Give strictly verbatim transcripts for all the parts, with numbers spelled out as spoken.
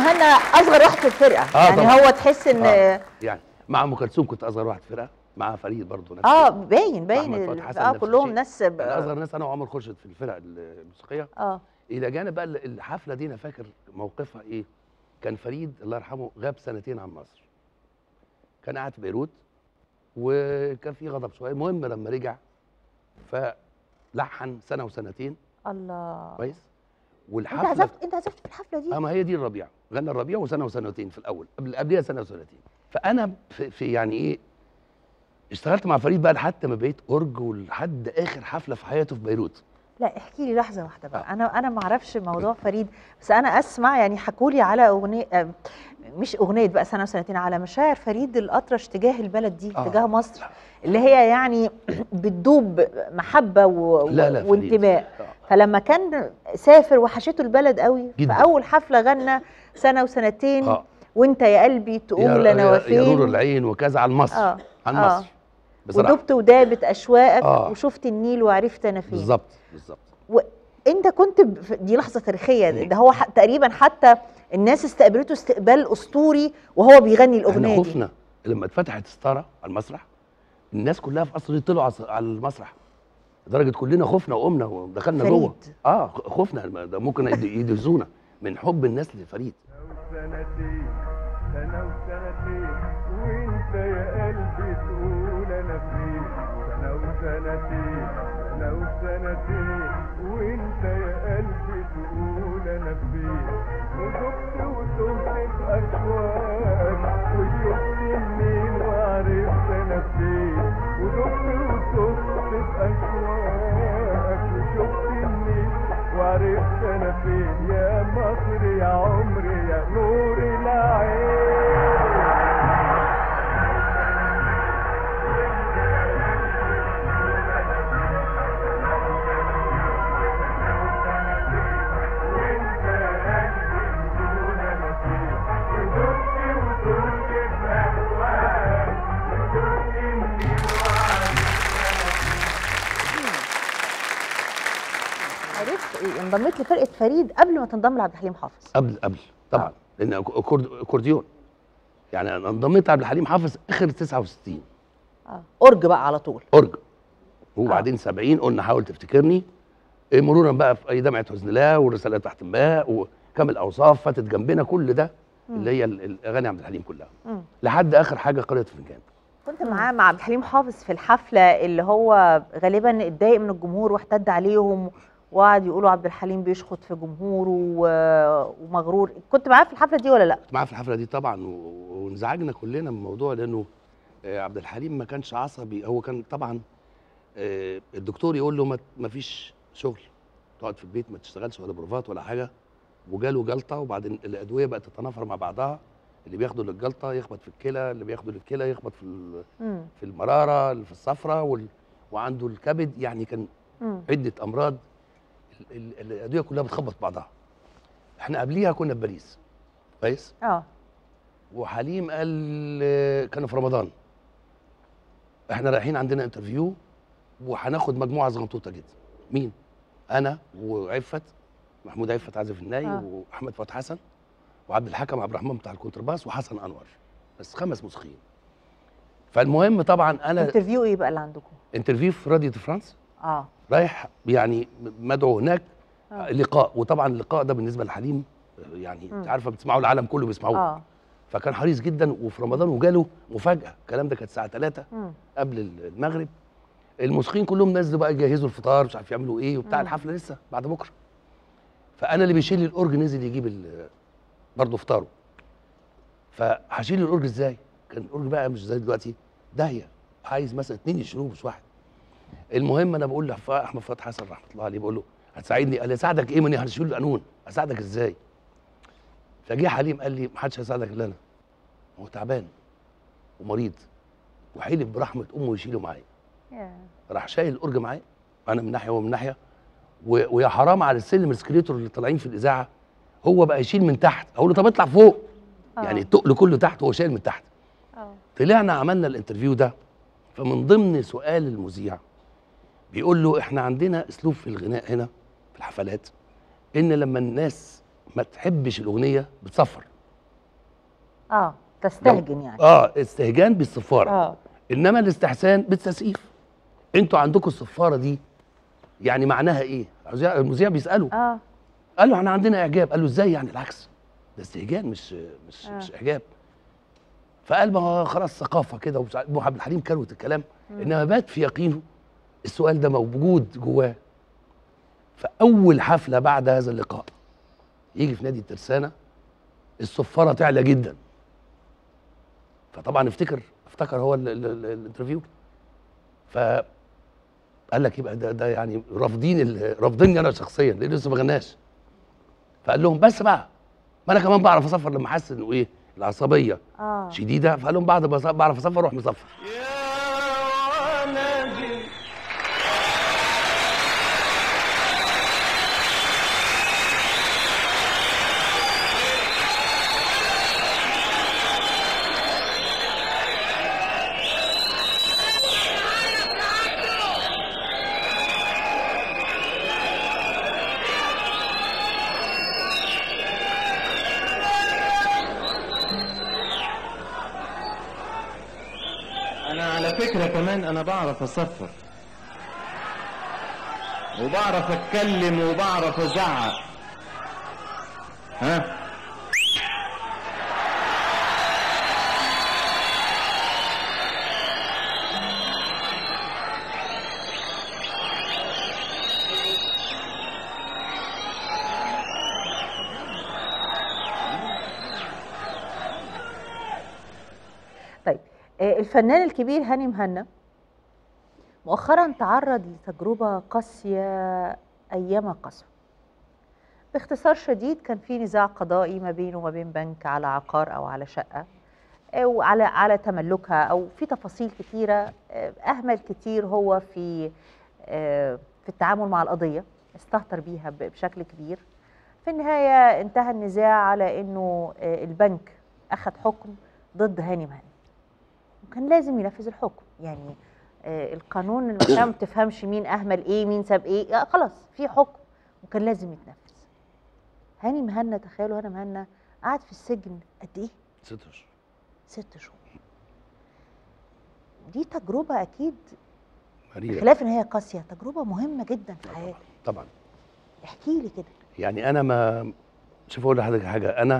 مهنا اصغر واحد في الفرقه. آه يعني طبعا. هو تحس ان آه يعني مع ام كلثوم كنت اصغر واحد في الفرقه، مع فريد برضه نفس اه باين باين احمد فتحي حسن اه نفس كلهم الشيء. ناس انا اصغر ناس انا وعمر خورشيد في الفرق الموسيقيه. اه الى جانب بقى الحفله دي انا فاكر موقفها ايه. كان فريد الله يرحمه غاب سنتين عن مصر، كان قاعد في بيروت وكان في غضب شويه. المهم لما رجع فلحن سنه وسنتين. الله. كويس. انت والحفله عزفت انت عزفت في الحفله دي؟ اه ما هي دي الربيع، غنى الربيع وسنه وسنتين في الاول، قبل قبلها سنه وسنتين. فانا في, في يعني ايه اشتغلت مع فريد بقى لحد ما بقيت اورج ولحد اخر حفله في حياته في بيروت. لا احكي لي لحظه واحده بقى. آه. انا انا ما اعرفش موضوع فريد، بس انا اسمع يعني حكوا لي على اغنيه آه مش اغنيه بقى سنه وسنتين، على مشاعر فريد الاطرش تجاه البلد دي، آه. تجاه مصر، اللي هي يعني بتدوب محبه و... لا لا وانتماء. آه. فلما كان سافر وحشته البلد قوي، جداً. في اول حفله غنى سنه وسنتين. آه. وانت يا قلبي تقول يا انا وفين، يا نور العين وكذا عن مصر. آه. عن آه. مصر بصراحه. ودبت ودابت اشواقك آه. وشفت النيل وعرفت انا فين. بالظبط بالظبط. وانت كنت ب... دي لحظه تاريخيه، ده هو ح... تقريبا حتى الناس استقبلته استقبال اسطوري وهو بيغني الاغنيه دي. خفنا لما اتفتحت ستاره على المسرح، الناس كلها في قصر طلعوا على المسرح، لدرجه كلنا خفنا وقمنا ودخلنا جوه. اه خفنا، ده ممكن يدهزونا من حب الناس لفريد. سنتين سنه وسنتين وانت يا قلبي تقول انا فين، سنه وسنتين سنه وسنتين وانت يا قلبي تقول انا فين، وشفت وتهت في اشواق وشفت النيل وعرفت انا فين، وشفت وتهت في اشواق وشفت النيل وعرفت انا فين، يا مصر يا عمري يا نور العين. عرفت ايه؟ انضميت لفرقه فريد قبل ما تنضم لعبد الحليم حافظ؟ قبل قبل طبعا. آه. لان اكورديون يعني انا انضميت لعبد الحليم حافظ اخر تسعة وستين. اه اورج بقى على طول. اورج. وبعدين آه. سبعين قلنا حاول تفتكرني، مرورا بقى في اي دمعه حزن الله ورسالات تحت الماء وكامل اوصاف فاتت جنبنا، كل ده مم. اللي هي الاغاني عبد الحليم كلها. مم. لحد اخر حاجه قريه فنجان. كنت معاه مع عبد الحليم حافظ في الحفله اللي هو غالبا اتضايق من الجمهور واحتد عليهم وقعد يقولوا عبد الحليم بيشخط في جمهوره ومغرور. كنت معاه في الحفله دي ولا لا؟ كنت معاه في الحفله دي طبعا، وانزعجنا كلنا من الموضوع لانه عبد الحليم ما كانش عصبي. هو كان طبعا الدكتور يقول له ما فيش شغل، تقعد في البيت ما تشتغلش ولا بروفات ولا حاجه، وجاله جلطه وبعدين الادويه بقت تتنافر مع بعضها، اللي بياخده للجلطه يخبط في الكلى، اللي بياخده للكلى يخبط في في المراره اللي في الصفرة وال... وعنده الكبد، يعني كان مم. عده امراض الادويه كلها بتخبط بعضها. احنا قبليها كنا في باريس كويس. اه وحليم قال كانوا في رمضان احنا رايحين عندنا انترفيو وهناخد مجموعه صغنطوطه جدا. مين؟ انا وعفت محمود عفت عازف الناي آه. واحمد فتحي حسن وعبد الحكم عبد الرحمن بتاع الكونترباس وحسن انور، بس خمس موسيقيين. فالمهم طبعا انا انترفيو ايه بقى اللي عندكم؟ انترفيو في راديو دي فرانس. اه رايح يعني مدعو هناك آه. لقاء، وطبعا اللقاء ده بالنسبه لحليم يعني انت عارفه بتسمعوا العالم كله بيسمعوه. اه فكان حريص جدا وفي رمضان وجاله مفاجاه. الكلام ده كانت الساعه ثلاثة قبل المغرب. الموسيقيين كلهم نزلوا بقى يجهزوا الفطار مش عارف يعملوا ايه وبتاع. مم. الحفله لسه بعد بكره. فانا اللي بيشيل لي الاورج نزل يجيب برضه فطاره. فهشيل الاورج ازاي؟ كان الاورج بقى مش زي دلوقتي داهيه، عايز مثلا اتنين يشيلوه مش واحد. المهم انا بقول لاحمد فتحي حسن رحمه الله عليه بقول له هتساعدني؟ قال لي اساعدك ايه؟ ماني هنشيل القانون، اساعدك ازاي؟ فجه حليم قال لي محدش هيساعدك الا انا، هو تعبان ومريض وحلف برحمه امه يشيله معايا. راح شايل الاورج معايا انا من ناحيه وهو من ناحيه، ويا حرام على السلم السكريتور اللي طالعين في الاذاعه هو بقى يشيل من تحت، اقول له طب اطلع فوق. أوه. يعني التقل كله تحت وهو شايل من تحت. أوه. طلعنا عملنا الانترفيو ده، فمن ضمن سؤال المذيع بيقول له احنا عندنا اسلوب في الغناء هنا في الحفلات ان لما الناس ما تحبش الاغنيه بتصفر اه تستهجن يعني. اه استهجان بالصفاره. اه انما الاستحسان بالتسقيف. انتوا عندكم الصفاره دي يعني معناها ايه؟ المذيع بيساله اه قال له احنا عندنا اعجاب. قال له ازاي يعني؟ العكس، ده استهجان مش مش آه. مش اعجاب. فقال ما هو خلاص ثقافه كده. وابو عبد الحليم كروت الكلام، انما بات في يقينه السؤال ده موجود جواه. فاول حفله بعد هذا اللقاء يجي في نادي الترسانه الصفاره تعلى جدا. فطبعا افتكر افتكر هو الانترفيو، فقال لك يبقى ده ده يعني رافضين رافضيني انا شخصيا لان لسه ما غناش. فقال لهم بس بقى ما انا كمان بعرف اصفر. لما حس انه ايه العصبيه اه شديده فقال لهم بعد ما بعرف اصفر اروح مصفر. انا على فكرة كمان انا بعرف اصفر وبعرف اتكلم وبعرف ازعق. ها طيب الفنان الكبير هاني مهنا مؤخرا تعرض لتجربة قاسية أيام قسوة. باختصار شديد كان في نزاع قضائي ما بينه وما بين بنك على عقار أو على شقة أو على على تملكها أو في تفاصيل كتيرة. أهمل كتير هو في في التعامل مع القضية، استهتر بيها بشكل كبير. في النهاية انتهى النزاع على إنه البنك أخذ حكم ضد هاني مهنا وكان لازم ينفذ الحكم. يعني آه القانون المحكمة ما تفهمش مين اهمل ايه مين ساب ايه، آه خلاص في حكم وكان لازم يتنفذ. هاني مهنا تخيلوا هاني مهنا قعد في السجن قد ايه؟ ست اشهر. ست شهور. دي تجربة اكيد مريرة، خلاف ان هي قاسية، تجربة مهمة جدا في حياتك. طبعا. احكي لي كده. يعني انا ما شوف اقول لحضرتك حاجه، انا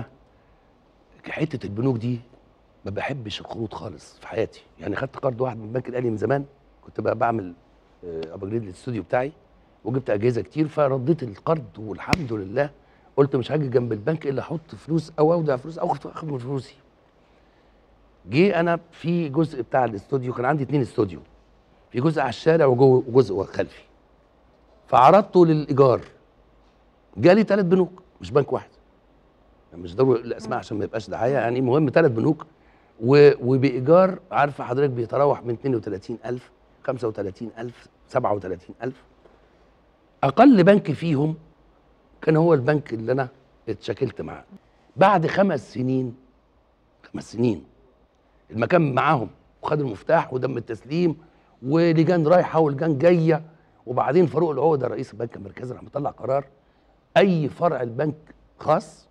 حته البنوك دي ما بحبش القروض خالص في حياتي. يعني خدت قرض واحد من البنك الاهلي من زمان، كنت بقى بعمل ابجريد للاستوديو بتاعي وجبت اجهزه كتير فرديت القرض والحمد لله. قلت مش هاجي جنب البنك الا احط فلوس او اودع فلوس او اخد من فلوسي. جه انا في جزء بتاع الاستوديو، كان عندي اتنين استوديو، في جزء على الشارع وجزء خلفي، فعرضته للايجار. جالي ثلاث بنوك مش بنك واحد، يعني مش ضروري الاسماء عشان ما يبقاش دعايه، يعني المهم ثلاث بنوك وبايجار عارفه حضرتك بيتراوح من اتنين وتلاتين ألف خمسة وتلاتين ألف سبعة وتلاتين ألف. اقل بنك فيهم كان هو البنك اللي انا اتشاكلت معاه. بعد خمس سنين خمس سنين المكان معاهم وخد المفتاح ودم التسليم ولجان رايحه ولجان جايه، وبعدين فاروق العقده رئيس البنك المركزي راح مطلع قرار اي فرع البنك خاص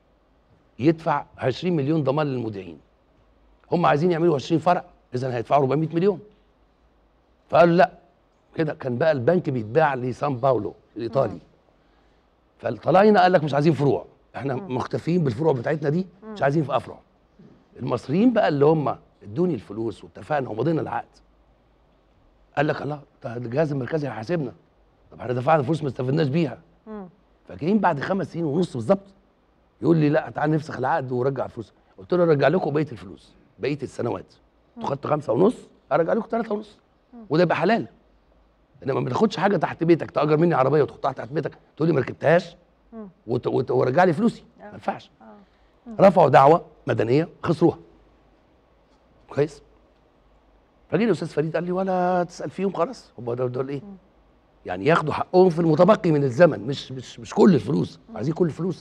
يدفع عشرين مليون ضمان للمودعين. هم عايزين يعملوا عشرين فرع، اذا هيدفعوا أربعمية مليون. فقالوا لا كده. كان بقى البنك بيتباع لسان باولو الايطالي. فالطلاينه قال لك مش عايزين فروع، احنا مختفيين بالفروع بتاعتنا دي، مش عايزين في افرع. المصريين بقى اللي هم ادوني الفلوس واتفقنا ومضينا العقد، قال لك الله ده الجهاز المركزي هيحاسبنا، طب احنا دفعنا فلوس ما استفدناش بيها. فجايين بعد خمس سنين ونص بالظبط يقول لي لا تعال نفسخ العقد ورجع الفلوس. قلت له ارجع لكم بقيه الفلوس بقيه السنوات، انتوا خدتوا خمسه ونص ارجع لكم ثلاثه ونص وده يبقى حلال. انما ما تاخدش حاجه تحت بيتك، تاجر مني عربيه وتحطها تحت بيتك تقول لي ما ركبتهاش ورجع لي فلوسي، ما ينفعش. رفعوا دعوه مدنيه خسروها. كويس؟ فجي لي استاذ فريد قال لي ولا تسال فيهم خلاص، هم دول ايه؟ يعني ياخدوا حقهم في المتبقي من الزمن، مش مش مش كل الفلوس، عايزين كل الفلوس.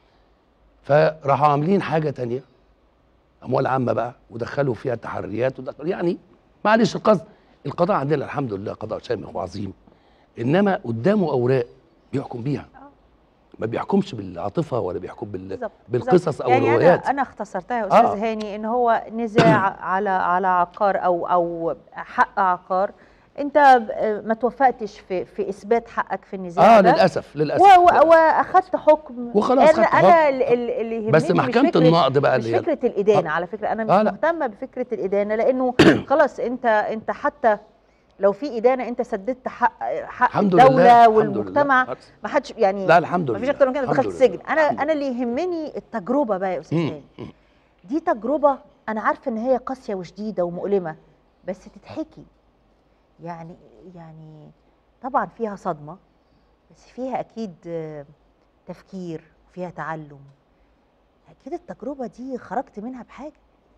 فراحوا عاملين حاجه ثانيه اموال عامه بقى ودخلوا فيها تحريات ودخلوا، يعني معلش القصد القضاء عندنا الحمد لله قضاء شامخ وعظيم، انما قدامه اوراق بيحكم بيها ما بيحكمش بالعاطفه ولا بيحكم بال... بالظبط بالقصص او يعني الروايات. انا انا اختصرتها يا استاذ آه. هاني ان هو نزاع على على عقار او او حق عقار، انت ما توفقتش في في اثبات حقك في النزاع اه ده للاسف للاسف واخدت حكم. وخلاص انا خدت انا حكم. اللي اللي يهمني بس محكمه النقض بقى مش اللي هي فكره الادانه. آه. على فكره انا مش آه لا. مهتمه بفكره الادانه، لانه خلاص انت انت حتى لو في ادانه انت سددت حق حق الحمد الدوله لله. والمجتمع. الحمد لله. ما حدش يعني لا الحمد لله ما فيش اكتر من كده، الحمد دخلت لله. السجن. انا الحمد انا اللي يهمني التجربه بقى يا استاذ مم. هاني. دي تجربه انا عارفه ان هي قاسيه وشديده ومؤلمه، بس تتحكي. يعني يعني طبعا فيها صدمه، بس فيها اكيد آه، تفكير، فيها تعلم. اكيد التجربه دي خرجت منها بحاجه.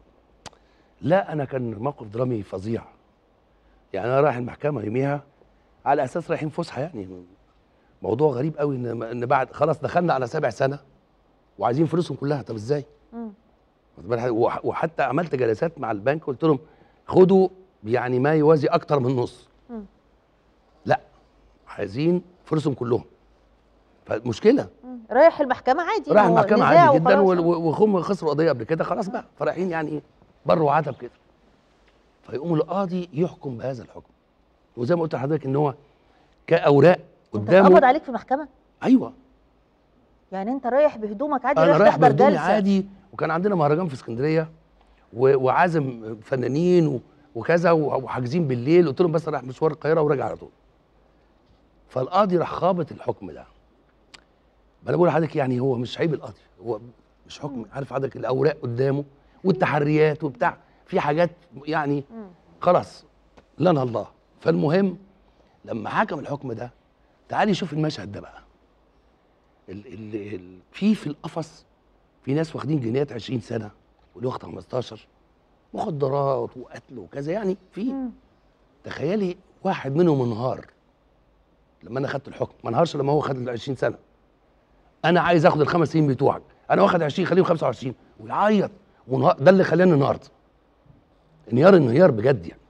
لا انا كان موقف درامي فظيع. يعني انا رايح المحكمه يوميها على اساس رايحين فسحه، يعني موضوع غريب قوي ان ان بعد خلاص دخلنا على سابع سنه وعايزين فلوسهم كلها. طب ازاي؟ مم. وح- وحتى عملت جلسات مع البنك قلت لهم خدوا يعني ما يوازي اكتر من نص. مم. لا عايزين فلوسهم كلهم. فمشكله. مم. رايح المحكمه عادي، راح هو المحكمه نزاع عادي جدا وخلاص. وهم خسروا قضيه قبل كده، خلاص بقى فرايحين يعني بر وعتب كده. فيقوم القاضي يحكم بهذا الحكم، وزي ما قلت لحضرتك ان هو كاوراق انت قدامه. اتقبض عليك في محكمه؟ ايوه يعني انت رايح بهدومك عادي، انا رايح تحضر بهدومي جلسة. عادي، وكان عندنا مهرجان في اسكندريه و- وعازم فنانين و- وكذا وحاجزين بالليل. قلت لهم بس رايح مشوار القاهره وراجع على طول. فالقاضي راح خابط الحكم ده. ما انا بقول لحضرتك يعني هو مش عيب القاضي، هو مش حكم. عارف حضرتك الاوراق قدامه والتحريات وبتاع، في حاجات يعني خلاص لنا الله. فالمهم لما حكم الحكم ده، تعالي شوف المشهد ده بقى. ال ال ال في في القفص في ناس واخدين جنيهات عشرين سنه واللي واخد خمستاشر، مخدرات وقتل وكذا، يعني في. تخيلي واحد منهم انهار لما انا خدت الحكم. ما انهارش لما هو خد ال عشرين سنه. انا عايز اخد الخمس سنين بتوعك، انا واخد عشرين خليهم خمسة وعشرين، ويعيط وانهار. ده اللي خلاني انهارت. انهيار انهيار بجد يعني.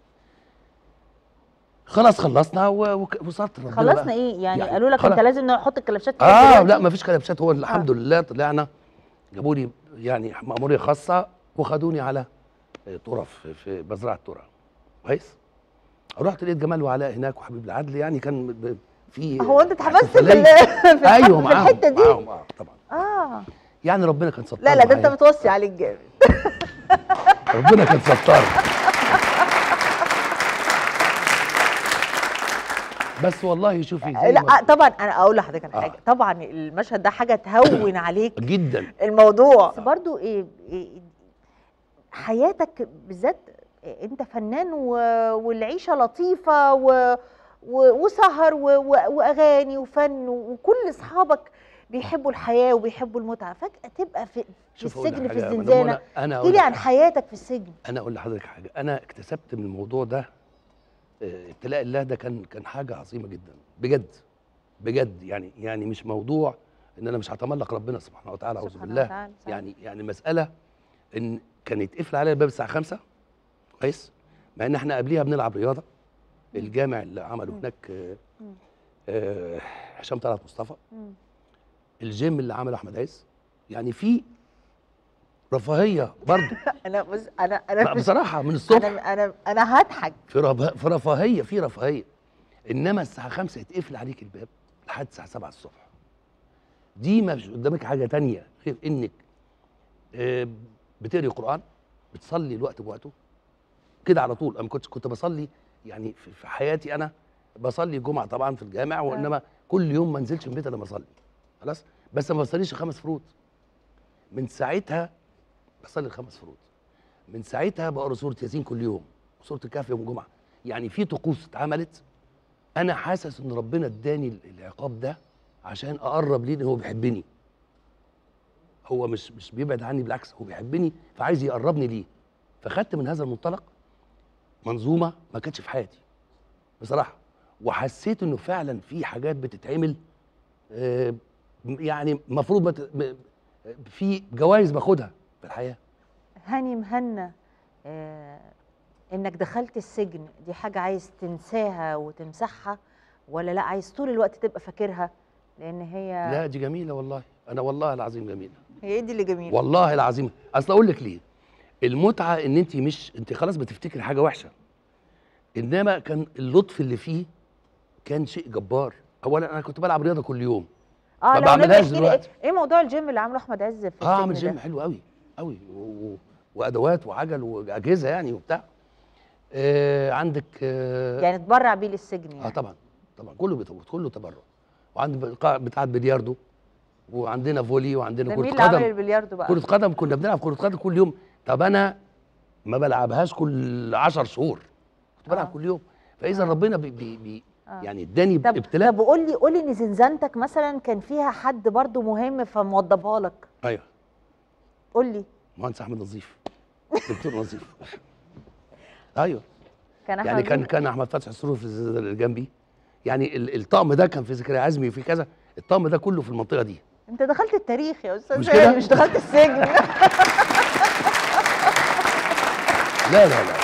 خلاص خلصنا وصلت ربنا خلصنا بقى. ايه يعني, يعني يعني قالوا لك خلاص. انت لازم نحط الكلبشات اه دلوقتي؟ لا مفيش كلبشات. هو الحمد آه. لله طلعنا، جابوا لي يعني مأمورية خاصة وخدوني على طرف في مزرعة ترى. كويس. رحت لقيت جمال وعلاء هناك وحبيب العدل، يعني كان في هو انت اتحبست في, احتفالية. في ايوه في معاهم الحته دي؟ معاهم اه طبعا. اه يعني ربنا كان ستار لا لا ده انت معايا. متوصي عليك جامد. ربنا كان ستار. بس والله شوفي زي لا ما طبعا انا اقول لحضرتك على آه. حاجه. طبعا المشهد ده حاجه تهون عليك جدا الموضوع. بس برضو إيه إيه حياتك بالذات، انت فنان و... والعيشه لطيفه و... و... وسهر و... و... واغاني وفن، وكل اصحابك بيحبوا الحياه وبيحبوا المتعه، فجاه تبقى في, في شوف أقول لك السجن في حاجة يا مدام الزنزانه. منى، أنا أقول احكي لي لك عن حاجة. حياتك في السجن. انا اقول لحضرتك حاجه. انا اكتسبت من الموضوع ده آه، ابتلاء الله ده كان كان حاجه عظيمه جدا بجد بجد. يعني يعني مش موضوع ان انا مش هتملق ربنا سبحانه وتعالى، اعوذ سبحانه بالله. وتعالى، صح. يعني يعني مساله ان كان يتقفل عليا الباب الساعه خمسة. كويس. مع ان احنا قبليها بنلعب رياضه. الجامع اللي عمله هناك آه، آه، هشام طلعت مصطفى. الجيم اللي عمله احمد عز. يعني في رفاهيه برضه. انا بص انا انا مش- بصراحه من الصبح انا انا انا هضحك. في رفاه في رفاهيه في رفاهيه. انما الساعه خمسة يتقفل عليك الباب لحد الساعه سبعة الصبح. دي ما فيش قدامك حاجه تانية غير انك آه، بتقري قران، بتصلي الوقت بوقته كده على طول. انا كنت كنت بصلي يعني في في حياتي انا بصلي الجمعه طبعا في الجامع، وانما كل يوم ما انزلش من البيت الا لما اصلي. خلاص. بس ما بصليش خمس فروض. من ساعتها بصلي الخمس فروض. من ساعتها بقرا سوره ياسين كل يوم وسوره الكهف يوم الجمعه. يعني في طقوس اتعملت. انا حاسس ان ربنا اداني العقاب ده عشان اقرب ليه، ان هو بيحبني. هو مش مش بيبعد عني، بالعكس هو بيحبني فعايز يقربني ليه. فخدت من هذا المنطلق منظومه ما كانتش في حياتي بصراحه. وحسيت انه فعلا في حاجات بتتعمل آه، يعني المفروض ما ت- ب- في جوائز باخدها في الحياه. هاني مهنا، آه انك دخلت السجن دي حاجه عايز تنساها وتمسحها، ولا لا عايز طول الوقت تبقى فاكرها لان هي لا دي جميله والله، انا والله العظيم جميله. هي ايه دي اللي جميله؟ والله العظيم، اصل اقول لك ليه؟ المتعه ان انت مش انت خلاص بتفتكري حاجه وحشه، انما كان اللطف اللي فيه كان شيء جبار. اولا انا كنت بلعب رياضه كل يوم، اه ما لو بعملهاش نبي دلوقتي. ايه موضوع الجيم اللي عامله احمد عز في اه عامل السجن جيم ده؟ حلو قوي قوي و... و... وادوات وعجل واجهزه يعني وبتاع. آه عندك آه يعني تبرع بيه للسجن يعني؟ اه طبعا طبعا كله بيتبرع، كله تبرع. وعند بتاعه بلياردو، وعندنا فولي، وعندنا ده كره مين اللي عمل قدم. البلياردو بقى؟ كره قدم كنا بنلعب كره قدم كل يوم. طب انا ما بلعبهاش كل عشر شهور، كنت بلعب آه. كل يوم. فاذا آه. ربنا بي بي بي آه. يعني اداني طب ابتلاء. طب قول لي قول لي ان زنزانتك مثلا كان فيها حد برضو مهم فموضبها لك. ايوه قول لي. مهندس احمد نظيف، دكتور نظيف. ايوه كان يعني أحمد كان مين؟ كان احمد فتحي السرور في الزنزانة اللي جنبي. يعني ال- الطقم ده كان في زكريا عزمي وفي كذا، الطقم ده كله في المنطقه دي. انت دخلت التاريخ يا استاذ مش كده؟ هاني، مش دخلت السجن. لا لا لا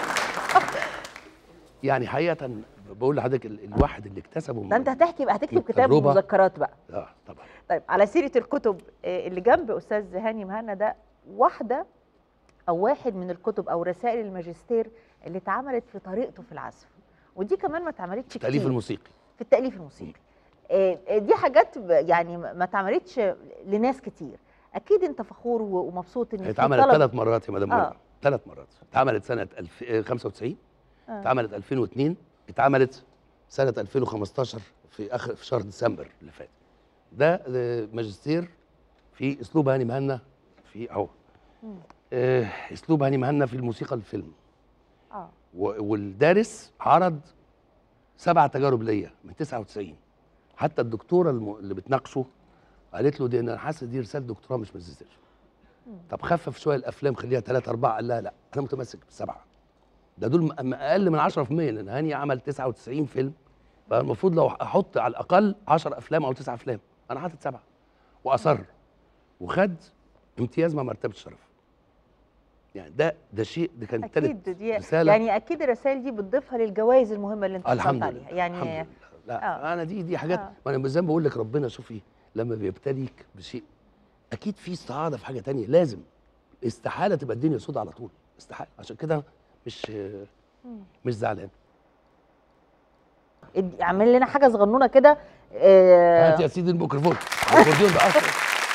يعني حقيقه بقول لحضرتك ال- الواحد اللي اكتسبه ده انت هتحكي بقى، هتكتب كتاب التجربة. مذكرات بقى. اه طبعا. طيب على سيره الكتب، آه، اللي جنب استاذ هاني مهنا ده واحده او واحد من الكتب او رسائل الماجستير اللي اتعملت في طريقته في العزف، ودي كمان ما اتعملتش كتير. التأليف الموسيقي. في التأليف الموسيقي. آه، آه، دي حاجات ب- يعني ما ما اتعملتش لناس كتير. اكيد انت فخور و- ومبسوط ان هي في اتعملت طلب. ثلاث مرات يا مدام آه. مرة. ثلاث مرات. اتعملت سنه ألف آه، خمسة وتسعين، آه. اتعملت ألفين واثنين، اتعملت سنه ألفين وخمستاشر في اخر في شهر ديسمبر اللي فات. ده آه، ماجستير في اسلوب هاني مهنا في اهو. آه، اسلوب هاني مهنا في الموسيقى الفيلم. اه و- والدارس عرض سبع تجارب ليا من تسعة وتسعين. حتى الدكتوره الم- اللي بتناقشه قالت له دي انا حاسس دي رساله دكتوراه مش ماجستير. طب خفف شويه الافلام خليها ثلاثه اربعه. قال لا لا انا متمسك بالسبعه. ده دول م- م- اقل من عشرة في المية، لان هاني عمل تسعة وتسعين فيلم، فالمفروض لو احط على الاقل عشر افلام او تسع افلام، انا حاطط سبعه. واصر وخد امتياز مع مرتبه الشرف. يعني ده ده شيء، ده كان اكيد ثالث دي رساله. يعني اكيد الرسائل دي بتضيفها للجوائز المهمه اللي انت آه الحمد حصلت لله عليها يعني. الحمد لله. لا آه. انا دي دي حاجات آه. ما انا زي ما بقول لك ربنا شوفي لما بيبتليك بشيء اكيد في استعاضه في حاجه تانية. لازم استحاله تبقى الدنيا سود على طول، استحاله. عشان كده مش مش زعلان. ادي- اعمل لنا حاجه صغنونه كده. آه، هات يا سيدي الميكروفون. الاكورديون ده اصلا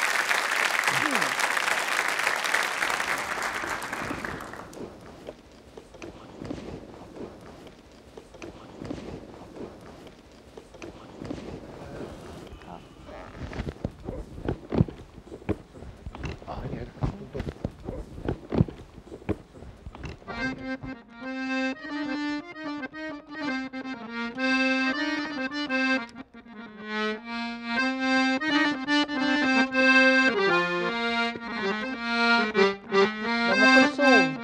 ام كلثوم.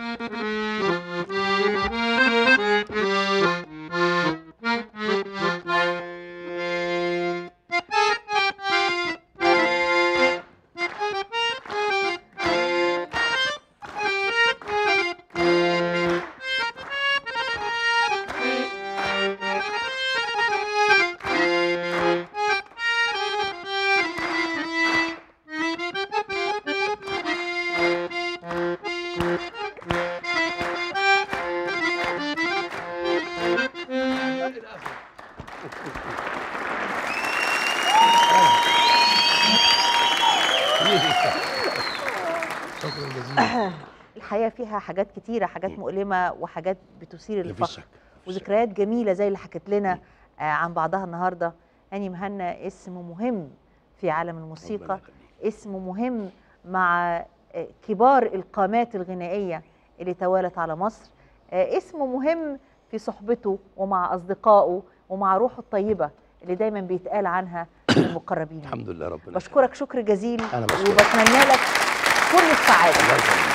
شكرا جزيلا. الحياه فيها حاجات كتيره، حاجات مؤلمه وحاجات بتثير مفيش الفخر شك. وذكريات جميله زي اللي حكت لنا آه، عن بعضها النهارده. هاني مهنا اسم مهم في عالم الموسيقى، ربنا يخليك. اسم مهم مع آه، كبار القامات الغنائيه اللي توالت على مصر، آه، اسم مهم في صحبته ومع اصدقائه ومع روحه الطيبه اللي دايما بيتقال عنها المقربين. الحمد لله ربنا بشكرك شكر جزيل أنا بشكرك. وبتمنى لك كل السعاده. الله يخليك.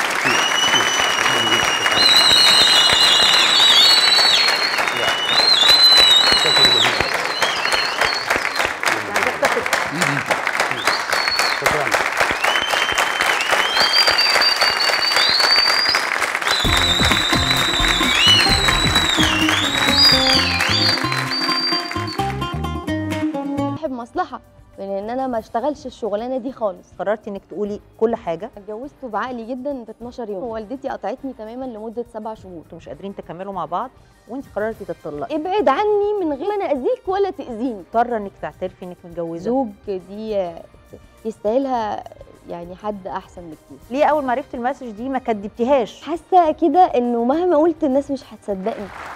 شكرا جزيلا. عايزك تاخد ايدي. شكرا. صاحب مصلحة من ان انا ما اشتغلش الشغلانه دي خالص. قررتي انك تقولي كل حاجه. اتجوزته بعقلي جدا ب اتناشر يوم، والدتي قطعتني تماما لمده سبع شهور. انتوا مش قادرين تكملوا مع بعض وانت قررتي تطلقي. ابعد عني من غير ما انا اذيك ولا تاذيني. مضطره انك تعترفي انك متجوزه. زوج دي يستاهلها يعني حد احسن بكتير. ليه اول ما عرفت المسج دي ما كدبتيهاش؟ حاسه كده انه مهما قلت الناس مش هتصدقني.